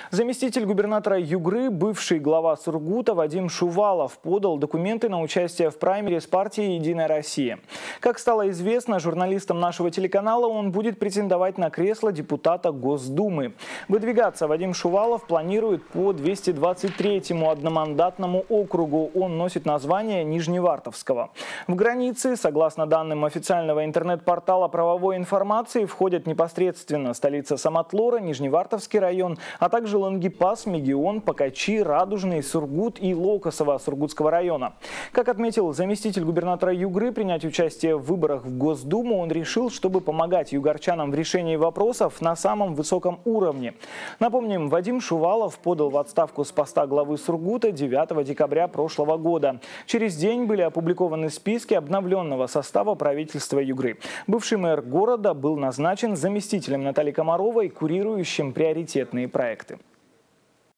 Заместитель губернатора Югры, бывший глава Сургута Вадим Шувалов подал документы на участие в праймерис партии «Единая Россия». Как стало известно журналистам нашего телеканала, он будет претендовать на кресло депутата Госдумы. Выдвигаться Вадим Шувалов планирует по 223-му одномандатному округу. Он носит название Нижневартовского. В границы, согласно данным официального интернет-портала правовой информации, входят непосредственно столица Самотлора, Нижневартовский район, а также Лангепас, Мегион, Покачи, Радужный, Сургут и Локосово Сургутского района. Как отметил заместитель губернатора Югры, принять участие в выборах в Госдуму он решил, чтобы помогать югорчанам в решении вопросов на самом высоком уровне. Напомним, Вадим Шувалов подал в отставку с поста главы Сургута 9 декабря прошлого года. Через день были опубликованы списки обновленного состава правительства Югры. Бывший мэр города был назначен заместителем Натальи Комаровой, курирующим приоритетные проекты.